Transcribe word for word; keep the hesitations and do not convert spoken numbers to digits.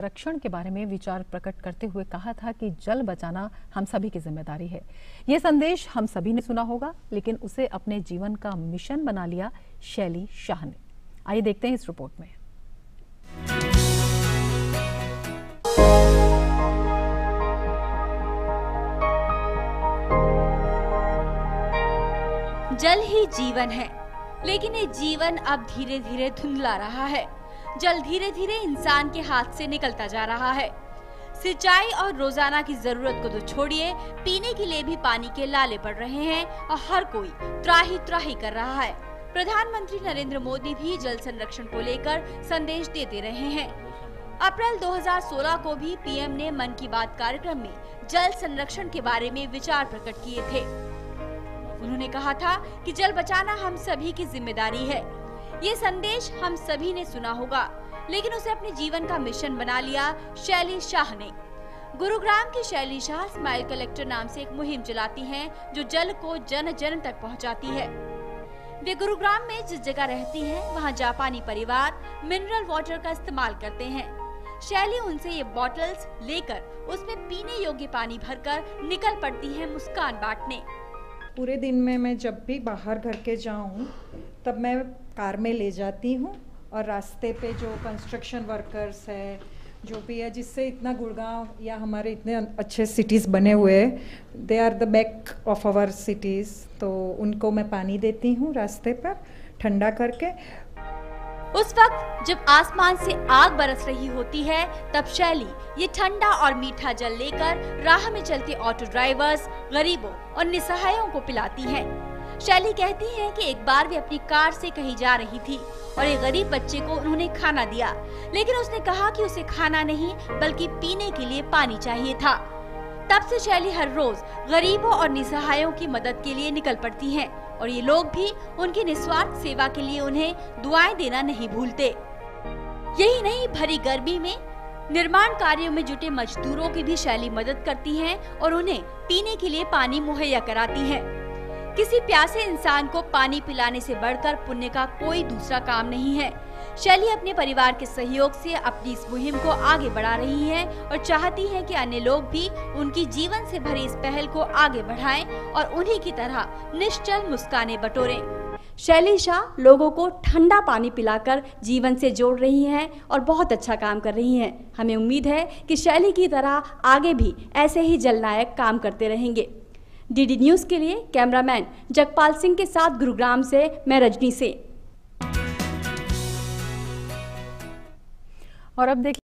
संरक्षण के बारे में विचार प्रकट करते हुए कहा था कि जल बचाना हम सभी की जिम्मेदारी है। ये संदेश हम सभी ने सुना होगा, लेकिन उसे अपने जीवन का मिशन बना लिया शैली शाह ने। आइए देखते हैं इस रिपोर्ट में। जल ही जीवन है, लेकिन ये जीवन अब धीरे धीरे धुंधला रहा है। जल धीरे धीरे इंसान के हाथ से निकलता जा रहा है। सिंचाई और रोजाना की जरूरत को तो छोड़िए, पीने के लिए भी पानी के लाले पड़ रहे हैं और हर कोई त्राही त्राही कर रहा है। प्रधानमंत्री नरेंद्र मोदी भी जल संरक्षण को लेकर संदेश देते रहे हैं। अप्रैल दो हज़ार सोलह को भी पीएम ने मन की बात कार्यक्रम में जल संरक्षण के बारे में विचार प्रकट किए थे। उन्होंने कहा था कि जल बचाना हम सभी की जिम्मेदारी है। ये संदेश हम सभी ने सुना होगा, लेकिन उसे अपने जीवन का मिशन बना लिया शैली शाह ने। गुरुग्राम की शैली शाह स्माइल कलेक्टर नाम से एक मुहिम चलाती हैं, जो जल को जन जन तक पहुंचाती है। वे गुरुग्राम में जिस जगह रहती हैं, वहां जापानी परिवार मिनरल वाटर का इस्तेमाल करते हैं। शैली उनसे ये बॉटल्स लेकर उसमें पीने योग्य पानी भरकर निकल पड़ती है मुस्कान बांटने। पूरे दिन में मैं जब भी बाहर घर के जाऊं, तब मैं कार में ले जाती हूं और रास्ते पे जो कंस्ट्रक्शन वर्कर्स है, जो भी है, जिससे इतना गुड़गांव या हमारे इतने अच्छे सिटीज़ बने हुए हैं, they are the back of our cities, तो उनको मैं पानी देती हूं रास्ते पर ठंडा करके। उस वक्त जब आसमान से आग बरस रही होती है, तब शैली ये ठंडा और मीठा जल लेकर राह में चलते ऑटो ड्राइवर्स, गरीबों और निसहायों को पिलाती हैं। शैली कहती हैं कि एक बार वे अपनी कार से कहीं जा रही थी और एक गरीब बच्चे को उन्होंने खाना दिया, लेकिन उसने कहा कि उसे खाना नहीं बल्कि पीने के लिए पानी चाहिए था। तब से शैली हर रोज गरीबों और निसहायों की मदद के लिए निकल पड़ती हैं और ये लोग भी उनकी निस्वार्थ सेवा के लिए उन्हें दुआएं देना नहीं भूलते। यही नहीं, भरी गर्मी में निर्माण कार्यों में जुटे मजदूरों की भी शैली मदद करती हैं और उन्हें पीने के लिए पानी मुहैया कराती हैं। किसी प्यासे इंसान को पानी पिलाने से बढ़कर पुण्य का कोई दूसरा काम नहीं है। शैली अपने परिवार के सहयोग से अपनी इस मुहिम को आगे बढ़ा रही हैं और चाहती हैं कि अन्य लोग भी उनकी जीवन से भरी इस पहल को आगे बढ़ाएं और उन्हीं की तरह निश्चल मुस्काने बटोरें। शैली शाह लोगों को ठंडा पानी पिलाकर जीवन से जोड़ रही हैं और बहुत अच्छा काम कर रही हैं। हमें उम्मीद है कि शैली की तरह आगे भी ऐसे ही जलनायक काम करते रहेंगे। डीडी न्यूज़ के लिए कैमरामैन जगपाल सिंह के साथ गुरुग्राम से मैं रजनी से। और अब देखिए